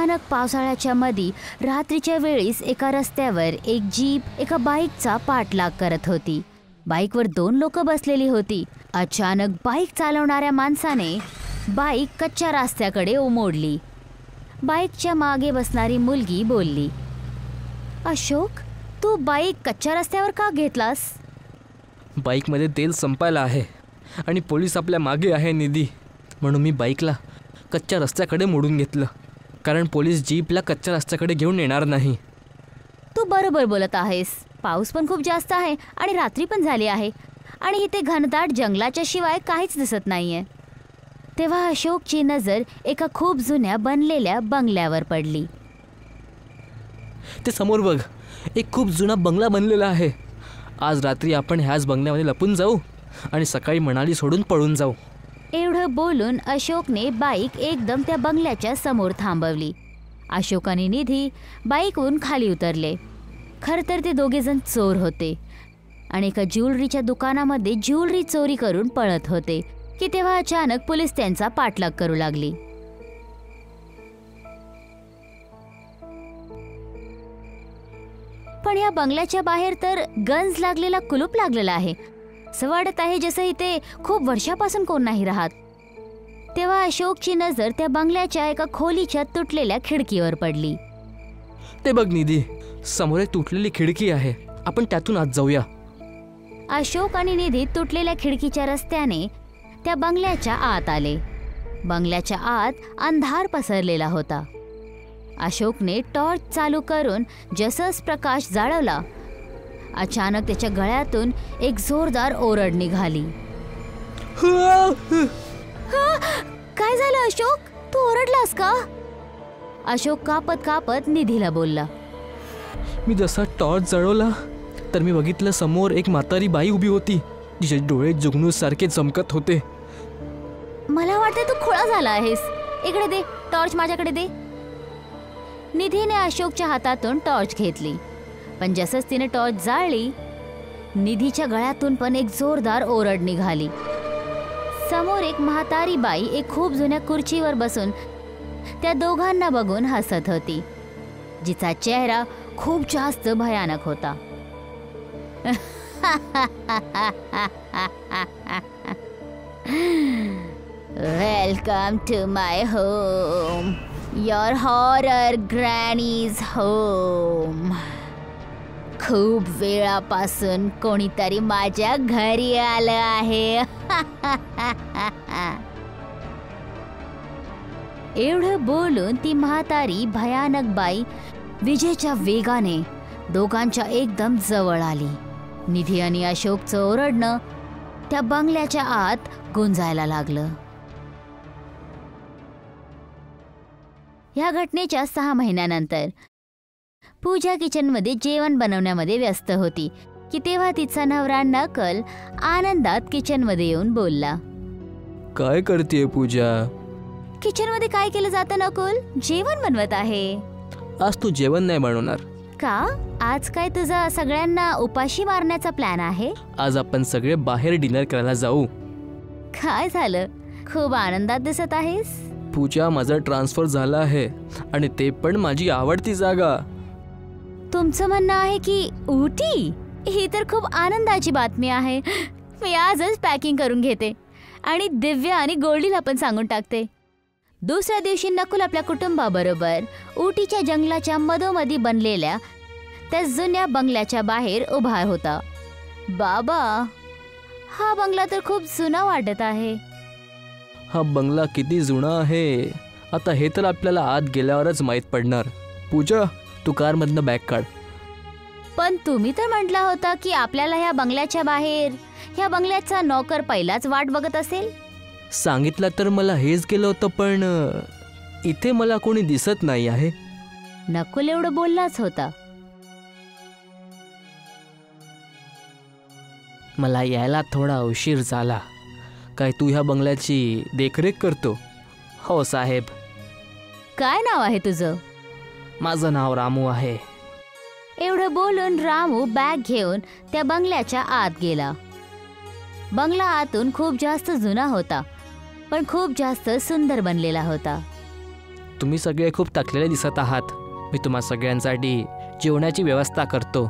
अचानक पावसाळ्याच्या मध्ये रात्रीच्या वेळीस एका रस्त्यावर एक जीप एका बाईकचा पाठलाग करत होती. बाईकवर 2 लोक बसलेली होती. अचानक बाईक चालवणाऱ्या माणसाने बाईक कच्च्या रस्त्याकडे मोडली. बाईकच्या मागे बसणारी मुलगी बोलली, अशोक, तू बाईक कच्च्या रस्त्यावर का घेतलास? बाईकमध्ये तेल संपायला आहे आणि पोलीस आपल्या मागे आहे निधी, म्हणून मी बाईकला कच्च्या रस्त्याकडे मोडून घेतलं, कारण पोलीस जीपला कच्च्या रस्त्याकडे घेऊन येणार नाही. तू बरोबर बोलत आहेस. पाऊस पण खूप जास्त आहे आणि रात्री पण झाली आहे आणि इथे घनदाट जंगलाच्या शिवाय काहीच दिसत नाहीये. तेव्हा अशोकची नजर एका खूप जुन्या बनलेल्या बंगल्यावर पडली. ते समोर बघ, एक खूप जुना बंगला बनलेला आहे. आज रात्री आपण ह्याच बंगल्यामध्ये लपून जाऊ आणि सकाळी मनाली सोडून पळून जाऊ. एवढं बोलून अशोकने बाईक एकदम त्या बंगल्याच्या समोर थांबवली. अशोक आणि निधी बाईकवरून खाली उतरले. खरं तर ते दोघेजण चोर होते आणि एका ज्वेलरीच्या दुकानामध्ये ज्वेलरी चोरी करून पळत होते की तेव्हा अचानक पोलीस त्यांचा पाठलाग करू लागली. पण या बंगल्याच्या बाहेर तर गंज लागलेला कुलूप लागलेला आहे. असं वाटत आहे जसं इथे खूप वर्षापासून कोण नाही राहत. तेव्हा अशोकची नजर त्या बंगल्याच्या एका खोलीच्या तुटलेल्या खिडकीवर पडली. ते बघ निधी, समोर एक तुटलेली खिडकी आहे, आपण त्यातून आत जाऊया. अशोक आणि निधी तुटलेल्या खिडकीच्या रस्त्याने त्या बंगल्याच्या आत आले. बंगल्याच्या आत अंधार पसरलेला होता. अशोकने टॉर्च चालू करून जसंच प्रकाश जाळवला, अचानक त्याच्या गळ्यातून एक जोरदार ओरड निघाली. काय झालं अशोक, तू ओरडलास का? अशोक कापत कापत निधीला बोलला, मी जसा टॉर्च जळवला तर मी बघितलं समोर एक म्हातारी बाई उभी होती, जिचे डोळे जुगनूस सारखे चमकत होते. मला वाटते तू खोळा झाला आहेस. इकडे दे टॉर्च, माझ्याकडे दे. निधीने अशोकच्या हातातून टॉर्च घेतली, पण जसंच तिने टॉर्च जाळली, निधीच्या गळ्यातून पण एक जोरदार ओरड निघाली. समोर एक म्हातारी बाई एक खूप जुन्या खुर्चीवर बसून त्या दोघांना बघून हसत होती, जिचा चेहरा खूप जास्त भयानक होता. Welcome to my home, your horror granny's home. खूप वेळापासून कोणीतरी माझ्या घरी आलं आहे. एवढं बोलून ती म्हातारी भयानक बाई विजेच्या वेगाने दोघांच्या एकदम जवळ आली. निधी आणि अशोकचं ओरडणं त्या बंगल्याच्या आत गुंजायला लागलं. या घटनेच्या 6 महिन्यानंतर पूजा किचनमध्ये जेवण बनवण्यामध्ये व्यस्त होती की तेव्हा तिचा नवरा नकल आनंदात किचनमध्ये येऊन बोलला, काय करतेय पूजा? किचनमध्ये काय केलं जातं नकुल? जेवण बनवत आहे. आज तू जेवण नाही बनवणार का? आज काय तुझा सगळ्यांना उपाशी मारण्याचा प्लॅन आहे? आज आपण सगळे बाहेर डिनर करायला जाऊ. काय झालं, खूप आनंदात दिसत आहेस? पूजा, माझा ट्रान्सफर झाला आहे आणि ते पण माझी आवडती जागा. तुमचं म्हणणं आहे की उटी? ही तर खूप आनंदाची बातमी आहे. मी आजच पॅकिंग करून घेते आणि दिव्या आणि गोल्डीला पण सांगून टाकते. दुसऱ्या दिवशी नकुल आपल्या कुटुंबाबरोबर उटीच्या जंगलाच्या मधोमधी बनलेल्या त्या जुन्या बंगल्याच्या बाहेर उभा होता. बाबा, हा बंगला तर खूप जुना वाटत आहे. हा बंगला किती जुना आहे आता हे तर आपल्याला आत गेल्यावरच माहीत पडणार. पूजा, तू कारमधनं बॅग काढ. पण तुम्ही तर म्हटला होता की आपल्याला ह्या बंगल्याच्या बाहेर ह्या बंगल्याचा नौकर पहिलाच वाट बघत असेल. सांगितलं तर मला हेच गेलं होतं, पण इथे मला कोणी दिसत नाही आहे. नकुल एवढं बोललाच होता. मला यायला थोडा उशीर झाला. काय तू ह्या बंगल्याची देखरेख करतो? हो साहेब. काय नाव आहे तुझं? माझं नाव रामू आहे. एवढं बोलून रामू बॅग घेऊन त्या बंगल्याच्या आत गेला. बंगला आतून खूप जास्त जुना होता, पण खूप जास्त सुंदर बनलेला होता. तुम्ही सगळे खूप थकलेले दिसत आहात. मी तुम्हा सगळ्यांसाठी जेवणाची व्यवस्था करतो.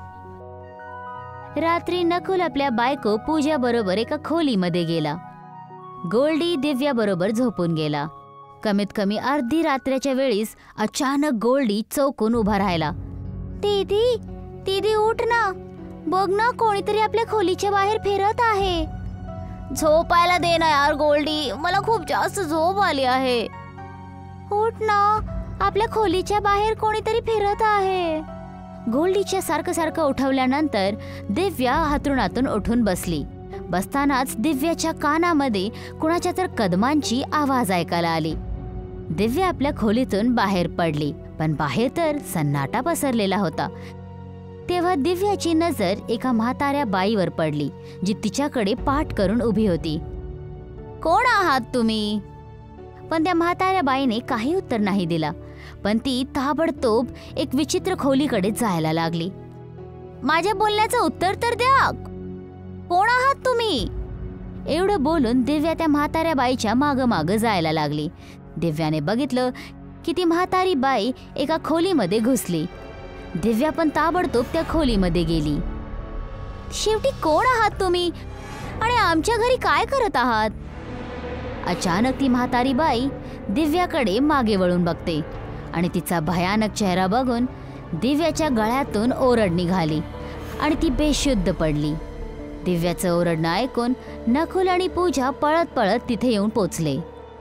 रात्री नकुल आपल्या बायको पूजा बरोबर एका खोलीमध्ये गेला. गोल्डी दिव्या बरोबर झोपून गेला. कमीत कमी अर्धी रात्रीच्या वेळीस अचानक गोल्डी चौकून उभा राहिला. दीदी, दीदी उठ ना, बघ ना कोणीतरी आपल्या खोलीच्या बाहेर फिरत आहे. झोपायला दे ना यार गोल्डी, मला खूप जास्त झोप आली आहे. उठ ना, आपल्या खोलीच्या बाहेर कोणीतरी फिरत आहे. गोल्डीच्या सारखं सारखं उठवल्यानंतर दिव्या हातरुणातून उठून बसली. बसतानाच दिव्याच्या कानामध्ये कुणाच्या तर कदमांची आवाज ऐकायला आली. दिव्या आपल्या खोलीतून बाहेर पडली, पण बाहेर तर सन्नाटा पसरलेला होता. तेव्हा दिव्याची नजर एका म्हाताऱ्या बाईवर पडली, जी तिच्याकडे पाठ करून उभी होती. कोण आहात तुम्ही? पण त्या म्हाताऱ्या बाईने काही उत्तर नाही दिला. पण ती ताबडतोब एक विचित्र खोलीकडे जायला लागली. माझ्या बोलण्याचं उत्तर तर द्या, कोण आहात तुम्ही? एवढं बोलून दिव्या त्या म्हाताऱ्या बाईच्या मागं मागं जायला लागली. दिव्याने बघितलं की ती म्हातारी बाई एका खोलीमध्ये घुसली. दिव्या पण ताबडतोब त्या खोलीमध्ये गेली. शेवटी कोण आहात तुम्ही आणि आमच्या घरी काय करत आहात? अचानक ती म्हातारी बाई दिव्याकडे मागे वळून बघते आणि तिचा भयानक चेहरा बघून दिव्याच्या गळ्यातून ओरड निघाली आणि ती बेशुद्ध पडली. दिव्याचं ओरडणं ऐकून नकुल आणि पूजा पळत पळत तिथे येऊन पोचले.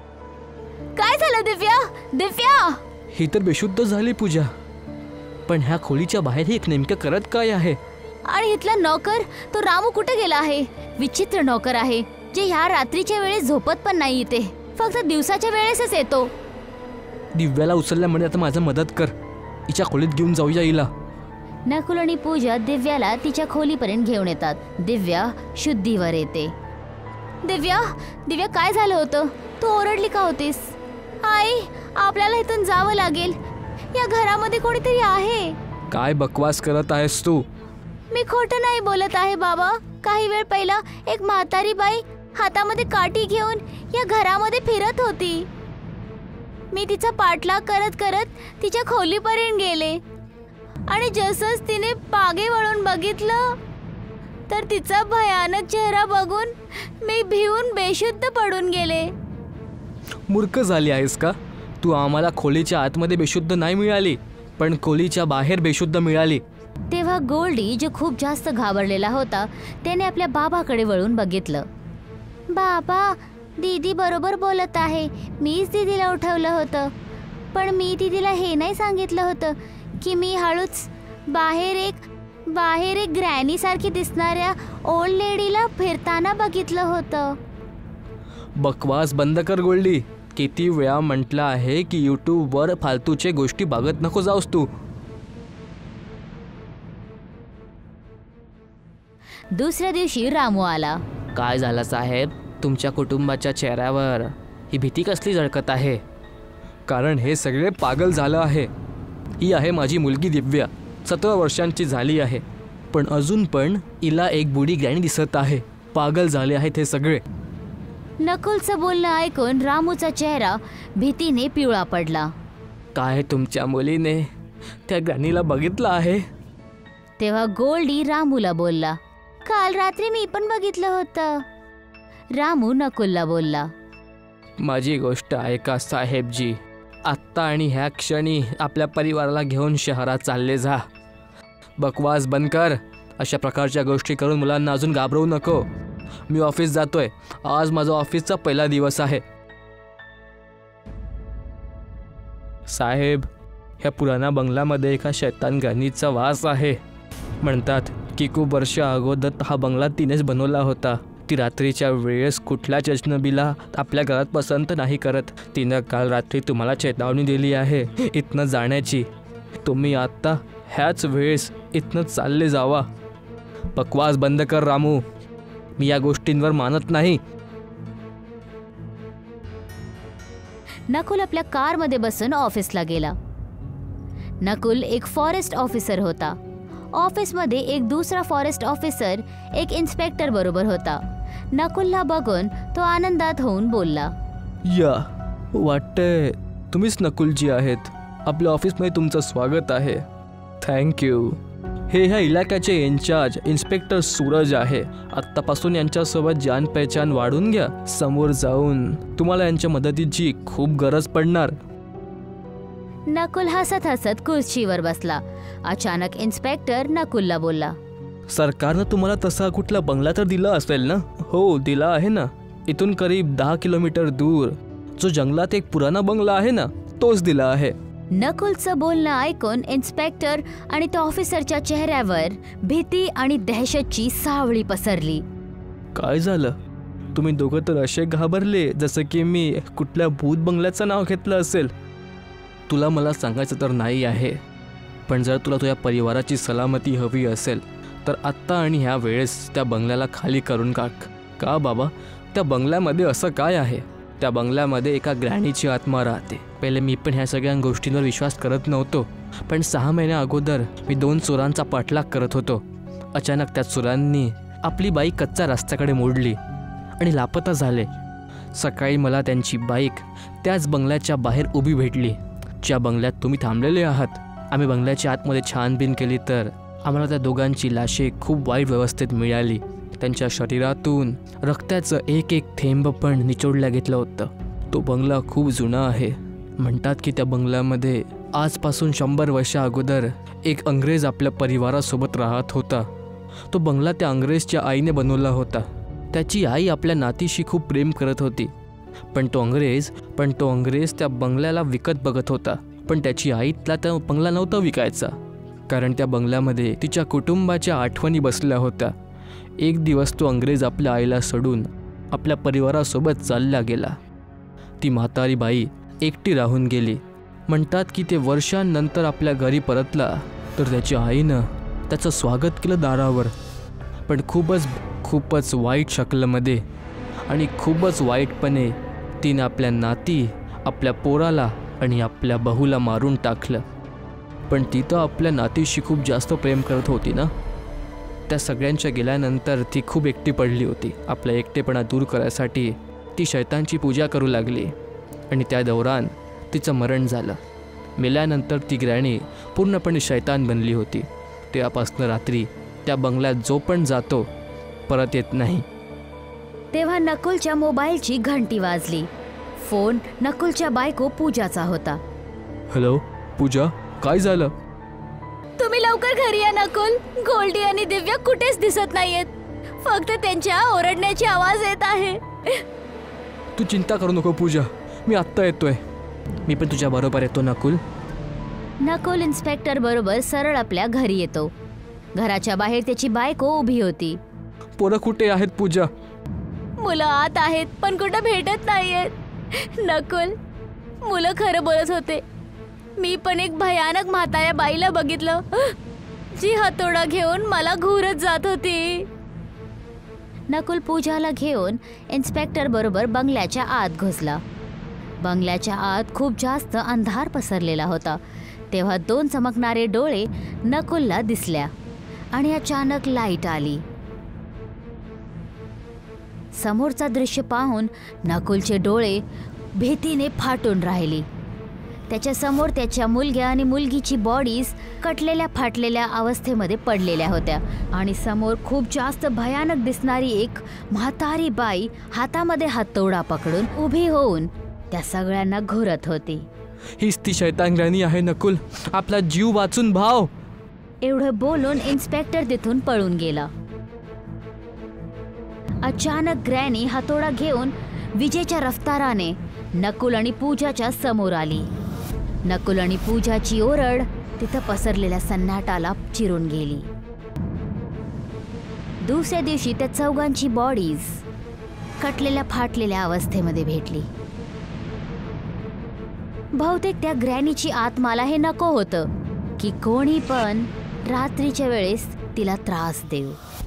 काय झालं दिव्या? दिव्या! ही तर बेशुद्ध झाली पूजा, पण ह्या खोलीच्या बाहेर ही नेमकं करत काय आहे? आणि इथला नौकर तो रामू कुठे गेला आहे? विचित्र नौकर आहे, जे ह्या रात्रीच्या वेळेस झोपत पण नाही येते, फक्त दिवसाच्या वेळेसच येतो. दिव्याला उचलल्यामुळे आता माझं मदत कर, हिच्या खोलीत घेऊन जाऊया हिला. नकुल आणि पूजा दिव्याला तिच्या खोलीपर्यंत घेऊन येतात. दिव्या शुद्धीवर येते. दिव्या, दिव्या काय झालं होतं? तू ओरडली का होतीस? आई, आपल्याला इथून जावं लागेल, या घरामध्ये कोणीतरी आहे. काय बकवास करत आहेस तू? मी खोटं नाही बोलत आहे बाबा. काही वेळ पहिला एक म्हातारी बाई हातामध्ये काठी घेऊन या घरामध्ये फिरत होती. मी तिचा पाठलाग करत करत तिच्या खोलीपर्यंत गेले आणि जसंच तिने मागे वळून बघितलं तर तिचा भयानक चेहरा बघून मी भिवून बेशुद्ध पडून गेले. मूर्ख झाली आहेस का? तू आम्हाला खोलीच्या आतमध्ये बेशुद्ध नाही मिळाली, पण खोलीच्या बाहेर बेशुद्ध मिळाली. तेव्हा गोल्डी, जो खूप जास्त घाबरलेला होता, त्याने आपल्या बाबाकडे वळून बघितलं. बाबा, दीदी बरोबर बोलत आहे. मीच दीदीला उठवलं होतं, पण मी दीदीला हे नाही सांगितलं होतं की मी हळूच बाहेर एक ग्रॅनी सारखी दिसणाऱ्या ओल्ड लेडीला फिरताना बघितलं होतं. बकवास बंद कर गोल्डी. किती वेळा म्हटलं आहे की यूट्यूबवर फालतूचे गोष्टी बघत नको जाऊस तू. दुसऱ्या दिवशी रामू आला. काय झालं साहेब? तुमच्या कुटुंबाच्या चेहऱ्यावर ही भीती कसली झळकत आहे? कारण हे सगळे पागल झालं आहे. ही आहे माझी मुलगी दिव्या, 17 वर्षांची झाली आहे, पण अजून पण हिला एक बुडी ग्रॅनी दिसत आहे. पागल झाले आहेत हे सगळे. नकुलचं बोलणं ऐकून रामूचा चेहरा भीतीने पिवळा पडला. काय तुमच्या मुलीने त्या ग्रॅनीला बघितलं आहे? तेव्हा गोल्डी रामूला बोलला, काल रात्री मी पण बघितलं होतं. रामू नकुलला बोलला, माझी गोष्ट ऐका साहेबजी. आत्ता आणि ह्या क्षणी आपल्या परिवाराला घेऊन शहरात चालले जा. बकवास बंद कर. अशा प्रकारच्या गोष्टी करून मुलांना अजून घाबरवू नको. मी ऑफिस जातोय. आज माझा ऑफिसचा पहिला दिवस आहे. साहेब, ह्या पुराणा बंगल्यामध्ये एका शैतान ग्रॅनीचा वास आहे. म्हणतात की खूप वर्ष अगोदर हा बंगला तिनेच बनवला होता. ती रात्रीच्या वेळेस कुठल्याच अजनबीला आपल्या घरात पसंत नाही करत. तिनं काल रात्री तुम्हाला चेतावणी दिली आहे इथनं जाण्याची. तुम्ही आत्ता ह्याच वेळेस इथनं चालले जावा. बकवास बंद कर रामू. मी या गोष्टींवर मानत नाही. नकुल आपल्या कारमध्ये बसून ऑफिसला गेला. नकुल एक फॉरेस्ट ऑफिसर होता. ऑफिसमध्ये एक दुसरा फॉरेस्ट ऑफिसर एक इन्स्पेक्टर बरोबर होता. नकुलला बघून तो आनंदात होऊन बोलला, या वाटतंय तुम्हीच नकुलजी आहेत. आपल्या ऑफिसमध्ये तुमचं स्वागत आहे. थँक्यू. हे ह्या इलाक्याचे इन्चार्ज इन्स्पेक्टर सूरज आहे. आत्तापासून यांच्यासोबत जान पहचान वाढून घ्या. समोर जाऊन तुम्हाला यांच्या मदतीची खूप गरज पडणार. नकुल हसत हसत खुर्चीवर बसला. अचानक इन्स्पेक्टर नकुलला बोलला, सरकारनं तुम्हाला तसा कुठला बंगला तर दिला असेल ना? हो, दिला आहे ना. इथून करीब 10 किलोमीटर दूर जो जंगलात एक पुराणा बंगला आहे ना, तोच दिला आहे. नकुलचं बोलणं ऐकून इन्स्पेक्टर आणि त्या ऑफिसरच्या चेहऱ्यावर भीती आणि दहशतची सावळी पसरली. काय झालं? तुम्ही दोघं तर असे घाबरले जसं की मी कुठल्या भूत बंगल्याचं नाव घेतलं असेल. तुला मला सांगायचं तर नाही आहे, पण जर तुला तुझ्या परिवाराची सलामती हवी असेल तर आत्ता आणि ह्या वेळेस त्या बंगल्याला खाली करून टाक. का बाबा? त्या बंगल्यामध्ये असं काय आहे? त्या बंगल्यामध्ये एका ग्रॅनीची आत्मा राहते. पहिले मी पण ह्या सगळ्या गोष्टींवर विश्वास करत नव्हतो, पण 6 महिन्या अगोदर मी 2 चोरांचा पाठलाग करत होतो. अचानक त्या चोरांनी आपली बाईक कच्च्या रस्त्याकडे मोडली आणि लापता झाले. सकाळी मला त्यांची बाईक त्याच बंगल्याच्या बाहेर उभी भेटली, ज्या बंगल्यात तुम्ही थांबलेले आहात. आम्ही बंगल्याच्या आतमध्ये छानबीन केली तर आम्हाला त्या दोघांची लाशे खूप वाईट व्यवस्थेत मिळाली. त्यांच्या शरीरातून रक्ताचं एक एक थेंब पण निचोडल्या घेतलं होतं. तो बंगला खूप जुना आहे. म्हणतात की त्या बंगल्यामध्ये आजपासून 100 वर्ष अगोदर एक अंग्रेज आपल्या परिवारासोबत राहत होता. तो बंगला त्या अंग्रेजच्या आईने बनवला होता. त्याची आई आपल्या नातीशी खूप प्रेम करत होती, पण तो अंग्रेज त्या बंगल्याला विकत बघत होता. पण त्याची आई त्या बंगला नव्हता विकायचा, कारण त्या बंगल्यामध्ये तिच्या कुटुंबाच्या आठवणी बसल्या होत्या. एक दिवस तो अंग्रेज आपल्या आईला सोडून आपल्या परिवारासोबत चालला गेला. ती म्हातारी बाई एकटी राहून गेली. म्हणतात की ते वर्षांनंतर आपल्या घरी परतला तर त्याच्या आईनं त्याचं स्वागत केलं दारावर, पण खूपच वाईट शक्लमध्ये आणि खूपच वाईटपणे तिने आपल्या नाती, आपल्या पोराला आणि आपल्या बहूला मारून टाकलं. पण ती तर आपल्या नातीशी खूप जास्त प्रेम करत होती ना. त्या सगळ्यांच्या गेल्यानंतर ती खूप एकटी पडली होती. आपला एकटेपणा दूर करायसाठी ती शैतानची पूजा करू लागली आणि त्या दौरान तिचं मरण झालं. मेल्यानंतर ती ग्रॅणी पूर्णपणे शैतान बनली होती. तेव्हापासून रात्री त्या बंगल्यात जो पण जातो परत येत नाही. तेव्हा नकुलच्या मोबाईलची घंटी वाजली. फोन नकुलच्या बायको पूजाचा होता. हॅलो पूजा, काय झालं? तुम्ही लवकर घरी या नकुल. गोल्डी आणि दिव्या कुठेच दिसत नाहीयेत. फक्त त्यांच्या ओरडण्याची आवाज येत आहे. तू चिंता करू नको पूजा, मी आत्ता येतोय. मी पण तुझ्या बरोबर येतो नकुल. नकुल इन्स्पेक्टर बरोबर सरळ आपल्या घरी येतो. घराच्या बाहेर त्याची बायको उभी होती. पोरं कुठे आहेत पूजा? मुलं आत आहेत पण कुठं भेटत नाहीयेत. नकुल, मुलं खरं बोलत होते. मी पण एक भयानक म्हाताऱ्या बाईला बघितलं, जी हातोडा घेऊन मला घूरत जात होती. नकुल पूजाला घेऊन इन्स्पेक्टर बरोबर बंगल्याच्या आत घुसला. बंगल्याच्या आत खूप जास्त अंधार पसरलेला होता. तेव्हा 2 चमकणारे डोळे नकुलला दिसल्या आणि अचानक लाईट आली. समोरचा दृश्य पाहून नकुलचे डोळे भीतीने फाटून राहिली. त्याच्या समोर त्याच्या मुलग्या आणि मुलगीची बॉडीज कटलेल्या फाटलेल्या अवस्थेमध्ये पडलेल्या होत्या आणि समोर खूप जास्त भयानक दिसणारी एक म्हातारी बाई हातामध्ये हातोडा पकडून उभी होऊन त्या सगळ्यांना घुरत होती. हीच ती शैतान ग्रॅनी आहे नकुल, आपला जीव वाचून भाव. एवढं बोलून इन्स्पेक्टर तिथून पळून गेला. अचानक ग्रॅनी हातोडा घेऊन विजेच्या रफ्ताराने नकुल आणि पूजाच्या समोर आली. नकुल आणि पूजाची ओरड तिथं पसरलेल्या सन्नाटाला चिरून गेली. दुसऱ्या दिवशी त्या चौघांची बॉडीज कटलेल्या फाटलेल्या अवस्थेमध्ये भेटली. बहुतेक त्या ग्रॅनीची आत्माला हे नको होतं की कोणी पण रात्रीच्या वेळेस तिला त्रास देऊ.